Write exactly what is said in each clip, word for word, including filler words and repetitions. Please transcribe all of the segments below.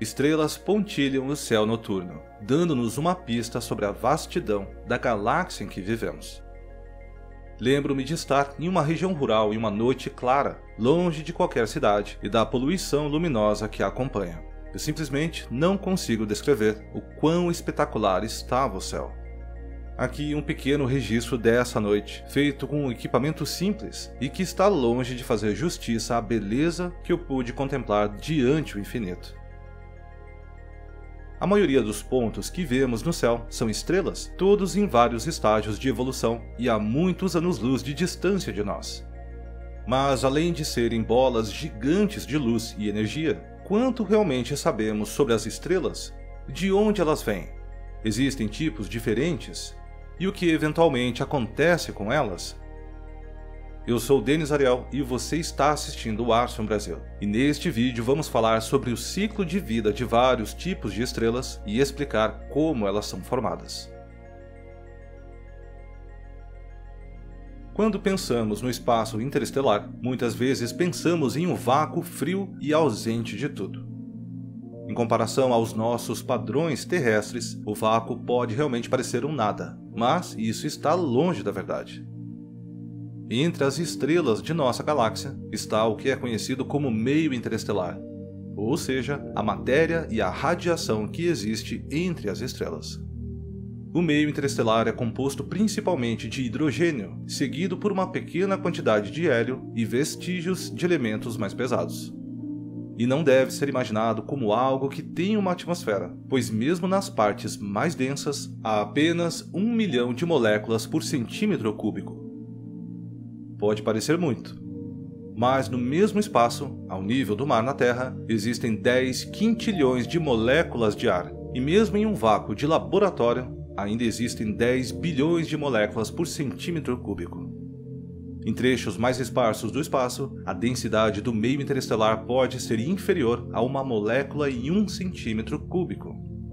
estrelas pontilham o céu noturno, dando-nos uma pista sobre a vastidão da galáxia em que vivemos. Lembro-me de estar em uma região rural em uma noite clara, longe de qualquer cidade e da poluição luminosa que a acompanha. Eu simplesmente não consigo descrever o quão espetacular estava o céu. Aqui um pequeno registro dessa noite, feito com um equipamento simples e que está longe de fazer justiça à beleza que eu pude contemplar diante o infinito. A maioria dos pontos que vemos no céu são estrelas, todos em vários estágios de evolução e a muitos anos-luz de distância de nós. Mas além de serem bolas gigantes de luz e energia, quanto realmente sabemos sobre as estrelas? De onde elas vêm? Existem tipos diferentes? E o que eventualmente acontece com elas? Eu sou Denis Ariel e você está assistindo o Arson Brasil. E neste vídeo vamos falar sobre o ciclo de vida de vários tipos de estrelas e explicar como elas são formadas. Quando pensamos no espaço interestelar, muitas vezes pensamos em um vácuo frio e ausente de tudo. Em comparação aos nossos padrões terrestres, o vácuo pode realmente parecer um nada, mas isso está longe da verdade. Entre as estrelas de nossa galáxia está o que é conhecido como meio interestelar, ou seja, a matéria e a radiação que existe entre as estrelas. O meio interestelar é composto principalmente de hidrogênio, seguido por uma pequena quantidade de hélio e vestígios de elementos mais pesados. E não deve ser imaginado como algo que tem uma atmosfera, pois mesmo nas partes mais densas, há apenas um milhão de moléculas por centímetro cúbico. Pode parecer muito, mas no mesmo espaço, ao nível do mar na Terra, existem dez quintilhões de moléculas de ar, e mesmo em um vácuo de laboratório, ainda existem dez bilhões de moléculas por centímetro cúbico. Em trechos mais esparsos do espaço, a densidade do meio interestelar pode ser inferior a uma molécula em um centímetro cúbico.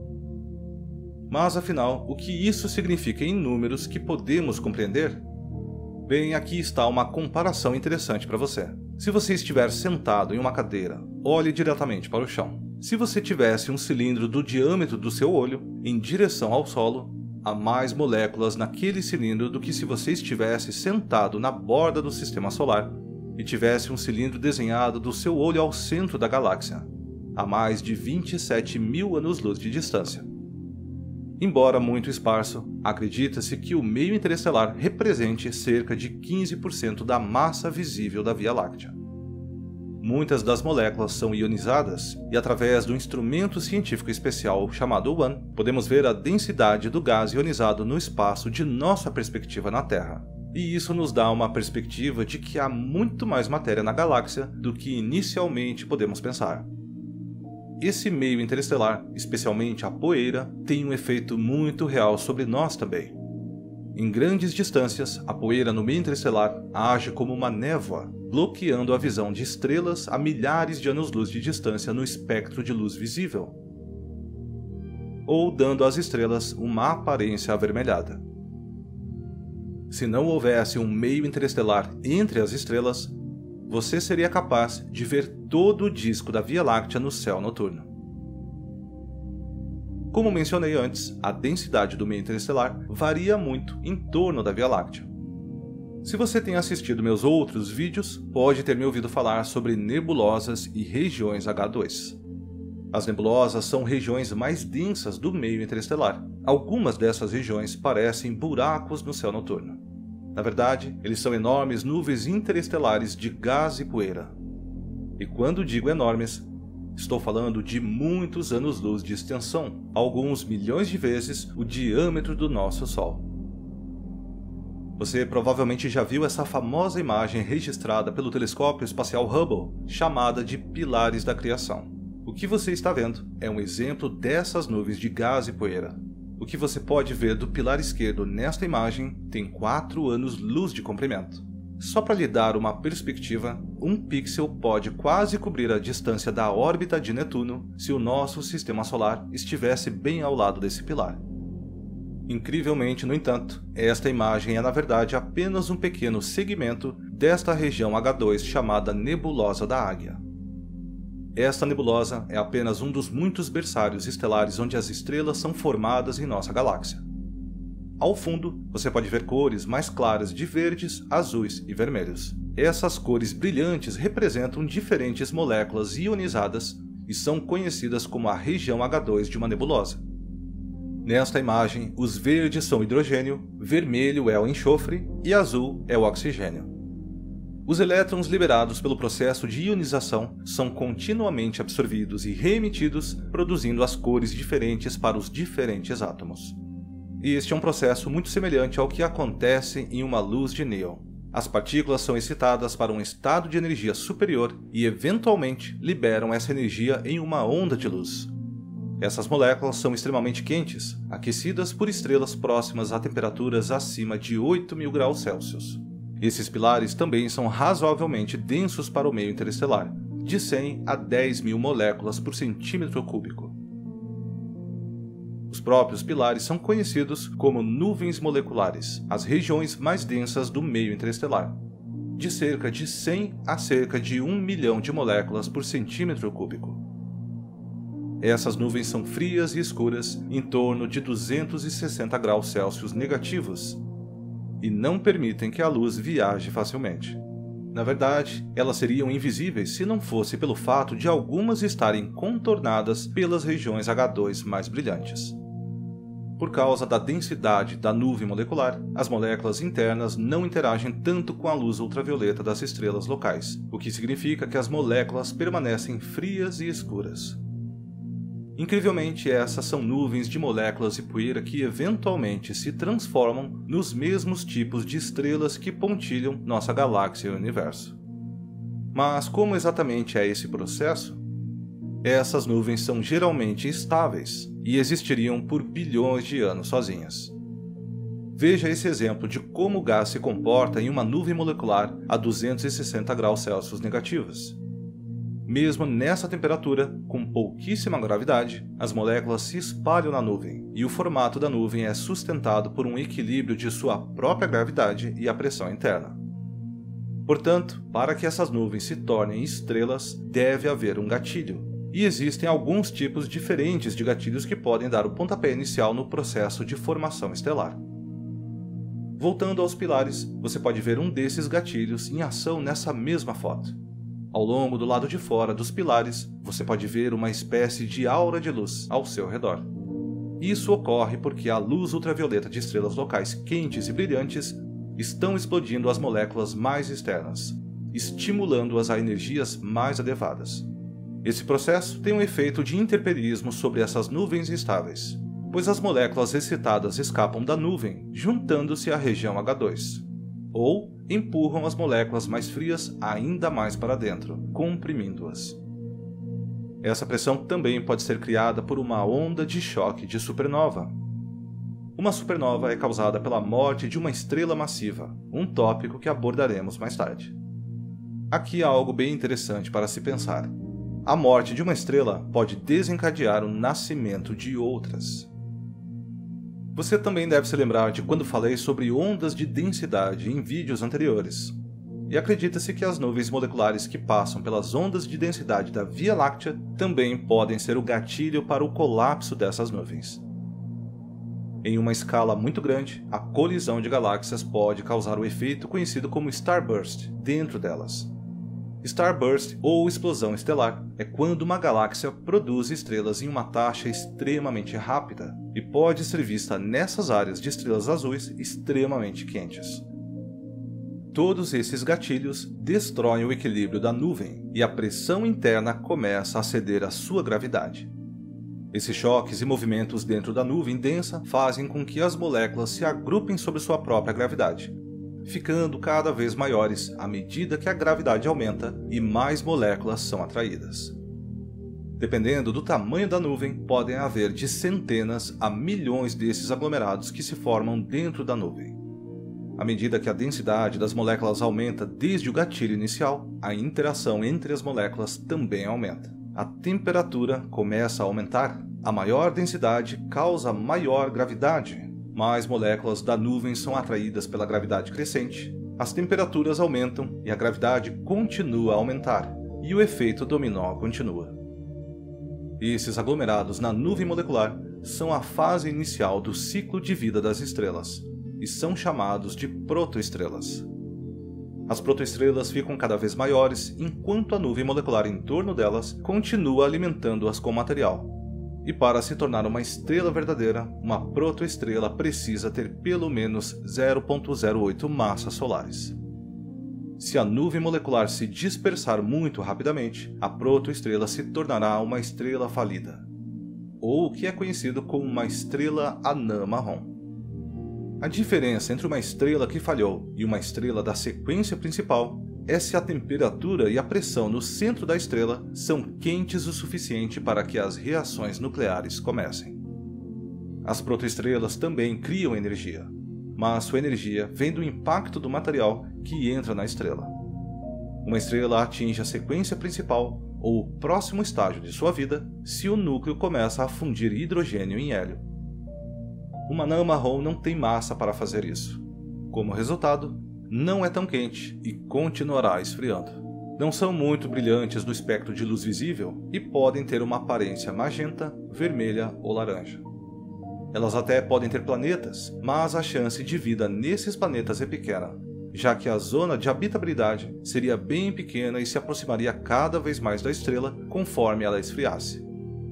Mas afinal, o que isso significa em números que podemos compreender? Bem, aqui está uma comparação interessante para você. Se você estiver sentado em uma cadeira, olhe diretamente para o chão. Se você tivesse um cilindro do diâmetro do seu olho em direção ao solo, há mais moléculas naquele cilindro do que se você estivesse sentado na borda do sistema solar e tivesse um cilindro desenhado do seu olho ao centro da galáxia, a mais de vinte e sete mil anos-luz de distância. Embora muito esparso, acredita-se que o meio interestelar represente cerca de quinze por cento da massa visível da Via Láctea. Muitas das moléculas são ionizadas e, através do instrumento científico especial chamado WAN, podemos ver a densidade do gás ionizado no espaço de nossa perspectiva na Terra. E isso nos dá uma perspectiva de que há muito mais matéria na galáxia do que inicialmente podemos pensar. Esse meio interestelar, especialmente a poeira, tem um efeito muito real sobre nós também. Em grandes distâncias, a poeira no meio interestelar age como uma névoa, bloqueando a visão de estrelas a milhares de anos-luz de distância no espectro de luz visível, ou dando às estrelas uma aparência avermelhada. Se não houvesse um meio interestelar entre as estrelas, você seria capaz de ver todo o disco da Via Láctea no céu noturno. Como mencionei antes, a densidade do meio interestelar varia muito em torno da Via Láctea. Se você tem assistido meus outros vídeos, pode ter me ouvido falar sobre nebulosas e regiões H dois. As nebulosas são regiões mais densas do meio interestelar. Algumas dessas regiões parecem buracos no céu noturno. Na verdade, eles são enormes nuvens interestelares de gás e poeira. E quando digo enormes, estou falando de muitos anos-luz de extensão, alguns milhões de vezes o diâmetro do nosso Sol. Você provavelmente já viu essa famosa imagem registrada pelo telescópio espacial Hubble, chamada de Pilares da Criação. O que você está vendo é um exemplo dessas nuvens de gás e poeira. O que você pode ver do pilar esquerdo nesta imagem tem quatro anos-luz de comprimento. Só para lhe dar uma perspectiva, um pixel pode quase cobrir a distância da órbita de Netuno se o nosso sistema solar estivesse bem ao lado desse pilar. Incrivelmente, no entanto, esta imagem é na verdade apenas um pequeno segmento desta região H dois chamada Nebulosa da Águia. Esta nebulosa é apenas um dos muitos berçários estelares onde as estrelas são formadas em nossa galáxia. Ao fundo, você pode ver cores mais claras de verdes, azuis e vermelhos. Essas cores brilhantes representam diferentes moléculas ionizadas e são conhecidas como a região H dois de uma nebulosa. Nesta imagem, os verdes são hidrogênio, vermelho é o enxofre e azul é o oxigênio. Os elétrons liberados pelo processo de ionização são continuamente absorvidos e reemitidos, produzindo as cores diferentes para os diferentes átomos. E este é um processo muito semelhante ao que acontece em uma luz de néon. As partículas são excitadas para um estado de energia superior e, eventualmente, liberam essa energia em uma onda de luz. Essas moléculas são extremamente quentes, aquecidas por estrelas próximas a temperaturas acima de oito mil graus Celsius. Esses pilares também são razoavelmente densos para o meio interestelar, de cem a dez mil moléculas por centímetro cúbico. Os próprios pilares são conhecidos como nuvens moleculares, as regiões mais densas do meio interestelar, de cerca de cem a cerca de um milhão de moléculas por centímetro cúbico. Essas nuvens são frias e escuras em torno de duzentos e sessenta graus Celsius negativos e não permitem que a luz viaje facilmente. Na verdade, elas seriam invisíveis se não fosse pelo fato de algumas estarem contornadas pelas regiões H dois mais brilhantes. Por causa da densidade da nuvem molecular, as moléculas internas não interagem tanto com a luz ultravioleta das estrelas locais, o que significa que as moléculas permanecem frias e escuras. Incrivelmente, essas são nuvens de moléculas e poeira que eventualmente se transformam nos mesmos tipos de estrelas que pontilham nossa galáxia e universo. Mas como exatamente é esse processo? Essas nuvens são geralmente estáveis e existiriam por bilhões de anos sozinhas. Veja esse exemplo de como o gás se comporta em uma nuvem molecular a duzentos e sessenta graus Celsius negativos. Mesmo nessa temperatura, com pouquíssima gravidade, as moléculas se espalham na nuvem, e o formato da nuvem é sustentado por um equilíbrio de sua própria gravidade e a pressão interna. Portanto, para que essas nuvens se tornem estrelas, deve haver um gatilho, e existem alguns tipos diferentes de gatilhos que podem dar o pontapé inicial no processo de formação estelar. Voltando aos pilares, você pode ver um desses gatilhos em ação nessa mesma foto. Ao longo do lado de fora dos pilares, você pode ver uma espécie de aura de luz ao seu redor. Isso ocorre porque a luz ultravioleta de estrelas locais quentes e brilhantes estão explodindo as moléculas mais externas, estimulando-as a energias mais elevadas. Esse processo tem um efeito de interperismo sobre essas nuvens instáveis, pois as moléculas excitadas escapam da nuvem, juntando-se à região H dois, ou empurram as moléculas mais frias ainda mais para dentro, comprimindo-as. Essa pressão também pode ser criada por uma onda de choque de supernova. Uma supernova é causada pela morte de uma estrela massiva, um tópico que abordaremos mais tarde. Aqui há algo bem interessante para se pensar. A morte de uma estrela pode desencadear o nascimento de outras. Você também deve se lembrar de quando falei sobre ondas de densidade em vídeos anteriores. E acredita-se que as nuvens moleculares que passam pelas ondas de densidade da Via Láctea também podem ser o gatilho para o colapso dessas nuvens. Em uma escala muito grande, a colisão de galáxias pode causar o efeito conhecido como starburst dentro delas. Starburst, ou explosão estelar, é quando uma galáxia produz estrelas em uma taxa extremamente rápida e pode ser vista nessas áreas de estrelas azuis extremamente quentes. Todos esses gatilhos destroem o equilíbrio da nuvem e a pressão interna começa a ceder à sua gravidade. Esses choques e movimentos dentro da nuvem densa fazem com que as moléculas se agrupem sobre sua própria gravidade, ficando cada vez maiores à medida que a gravidade aumenta e mais moléculas são atraídas. Dependendo do tamanho da nuvem, podem haver de centenas a milhões desses aglomerados que se formam dentro da nuvem. À medida que a densidade das moléculas aumenta desde o gatilho inicial, a interação entre as moléculas também aumenta. A temperatura começa a aumentar. A maior densidade causa maior gravidade. Mais moléculas da nuvem são atraídas pela gravidade crescente, as temperaturas aumentam e a gravidade continua a aumentar, e o efeito dominó continua. Esses aglomerados na nuvem molecular são a fase inicial do ciclo de vida das estrelas e são chamados de protoestrelas. As protoestrelas ficam cada vez maiores enquanto a nuvem molecular em torno delas continua alimentando-as com material. E para se tornar uma estrela verdadeira, uma protoestrela precisa ter pelo menos zero vírgula zero oito massas solares. Se a nuvem molecular se dispersar muito rapidamente, a protoestrela se tornará uma estrela falida, ou o que é conhecido como uma estrela anã marrom. A diferença entre uma estrela que falhou e uma estrela da sequência principal é se a temperatura e a pressão no centro da estrela são quentes o suficiente para que as reações nucleares comecem. As protoestrelas também criam energia, mas sua energia vem do impacto do material que entra na estrela. Uma estrela atinge a sequência principal ou o próximo estágio de sua vida se o núcleo começa a fundir hidrogênio em hélio. Uma anã marrom não tem massa para fazer isso. Como resultado, não é tão quente e continuará esfriando. Não são muito brilhantes no espectro de luz visível e podem ter uma aparência magenta, vermelha ou laranja. Elas até podem ter planetas, mas a chance de vida nesses planetas é pequena, já que a zona de habitabilidade seria bem pequena e se aproximaria cada vez mais da estrela conforme ela esfriasse.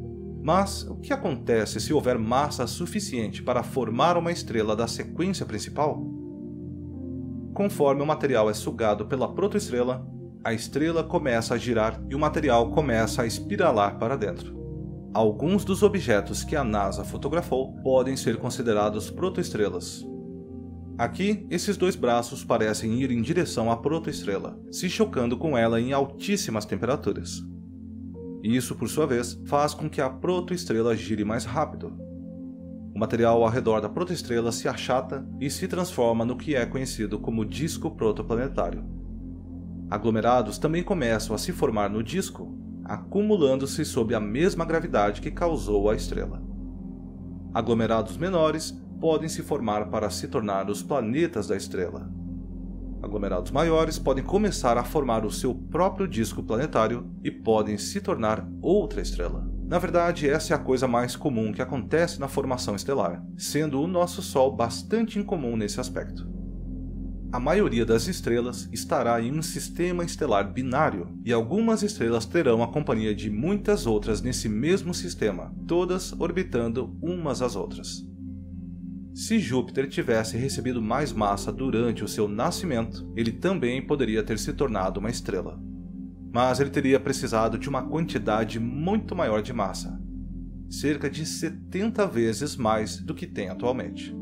Mas o que acontece se houver massa suficiente para formar uma estrela da sequência principal? Conforme o material é sugado pela protoestrela, a estrela começa a girar e o material começa a espiralar para dentro. Alguns dos objetos que a NASA fotografou podem ser considerados protoestrelas. Aqui, esses dois braços parecem ir em direção à protoestrela, se chocando com ela em altíssimas temperaturas. Isso, por sua vez, faz com que a protoestrela gire mais rápido. O material ao redor da protoestrela se achata e se transforma no que é conhecido como disco protoplanetário. Aglomerados também começam a se formar no disco, acumulando-se sob a mesma gravidade que causou a estrela. Aglomerados menores podem se formar para se tornar os planetas da estrela. Aglomerados maiores podem começar a formar o seu próprio disco planetário e podem se tornar outra estrela. Na verdade, essa é a coisa mais comum que acontece na formação estelar, sendo o nosso Sol bastante incomum nesse aspecto. A maioria das estrelas estará em um sistema estelar binário, e algumas estrelas terão a companhia de muitas outras nesse mesmo sistema, todas orbitando umas às outras. Se Júpiter tivesse recebido mais massa durante o seu nascimento, ele também poderia ter se tornado uma estrela. Mas ele teria precisado de uma quantidade muito maior de massa, cerca de setenta vezes mais do que tem atualmente.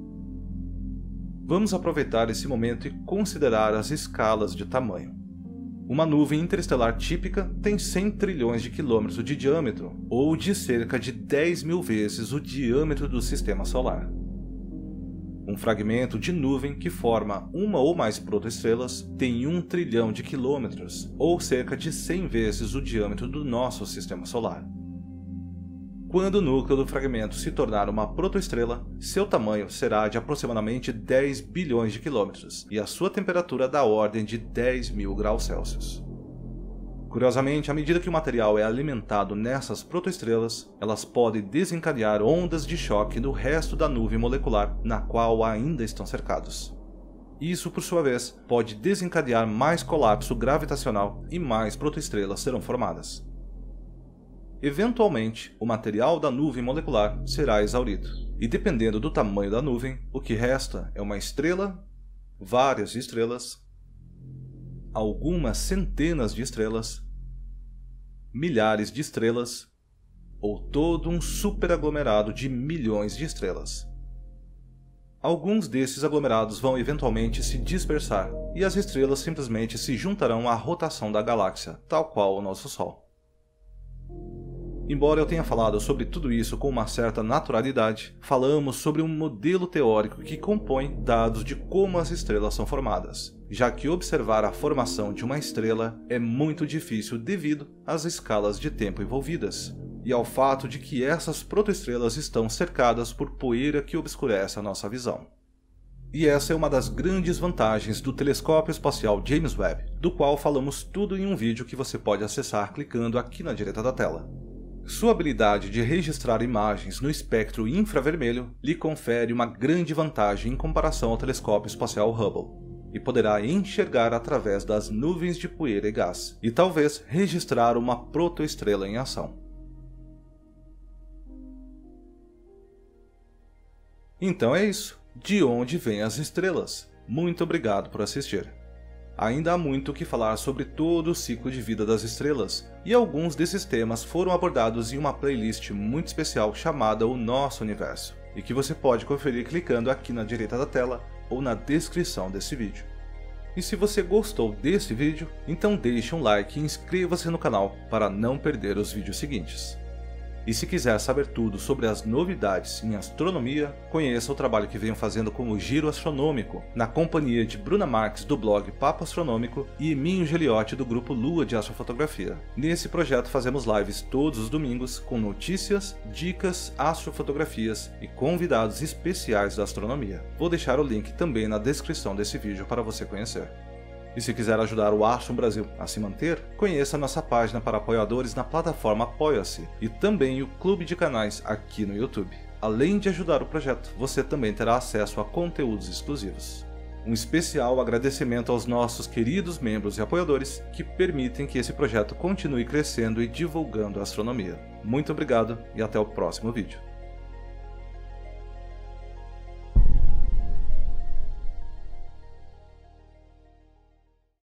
Vamos aproveitar esse momento e considerar as escalas de tamanho. Uma nuvem interestelar típica tem cem trilhões de quilômetros de diâmetro, ou de cerca de dez mil vezes o diâmetro do Sistema Solar. Um fragmento de nuvem que forma uma ou mais protoestrelas tem um trilhão de quilômetros, ou cerca de cem vezes o diâmetro do nosso Sistema Solar. Quando o núcleo do fragmento se tornar uma protoestrela, seu tamanho será de aproximadamente dez bilhões de quilômetros e a sua temperatura da ordem de dez mil graus Celsius. Curiosamente, à medida que o material é alimentado nessas protoestrelas, elas podem desencadear ondas de choque no resto da nuvem molecular na qual ainda estão cercados. Isso, por sua vez, pode desencadear mais colapso gravitacional e mais protoestrelas serão formadas. Eventualmente, o material da nuvem molecular será exaurido, e dependendo do tamanho da nuvem, o que resta é uma estrela, várias estrelas, algumas centenas de estrelas, milhares de estrelas, ou todo um superaglomerado de milhões de estrelas. Alguns desses aglomerados vão eventualmente se dispersar, e as estrelas simplesmente se juntarão à rotação da galáxia, tal qual o nosso Sol. Embora eu tenha falado sobre tudo isso com uma certa naturalidade, falamos sobre um modelo teórico que compõe dados de como as estrelas são formadas, já que observar a formação de uma estrela é muito difícil devido às escalas de tempo envolvidas, e ao fato de que essas protoestrelas estão cercadas por poeira que obscurece a nossa visão. E essa é uma das grandes vantagens do telescópio espacial James Webb, do qual falamos tudo em um vídeo que você pode acessar clicando aqui na direita da tela. Sua habilidade de registrar imagens no espectro infravermelho lhe confere uma grande vantagem em comparação ao telescópio espacial Hubble, e poderá enxergar através das nuvens de poeira e gás, e talvez registrar uma protoestrela em ação. Então é isso. De onde vêm as estrelas? Muito obrigado por assistir. Ainda há muito o que falar sobre todo o ciclo de vida das estrelas, e alguns desses temas foram abordados em uma playlist muito especial chamada O Nosso Universo, e que você pode conferir clicando aqui na direita da tela ou na descrição desse vídeo. E se você gostou desse vídeo, então deixe um like e inscreva-se no canal para não perder os vídeos seguintes. E se quiser saber tudo sobre as novidades em astronomia, conheça o trabalho que venho fazendo com o Giro Astronômico, na companhia de Bruna Marques do blog Papo Astronômico e Minho Geliotti do grupo Lua de Astrofotografia. Nesse projeto fazemos lives todos os domingos com notícias, dicas, astrofotografias e convidados especiais da astronomia. Vou deixar o link também na descrição desse vídeo para você conhecer. E se quiser ajudar o Astro Brasil a se manter, conheça a nossa página para apoiadores na plataforma Apoia-se e também o clube de canais aqui no YouTube. Além de ajudar o projeto, você também terá acesso a conteúdos exclusivos. Um especial agradecimento aos nossos queridos membros e apoiadores que permitem que esse projeto continue crescendo e divulgando a astronomia. Muito obrigado e até o próximo vídeo.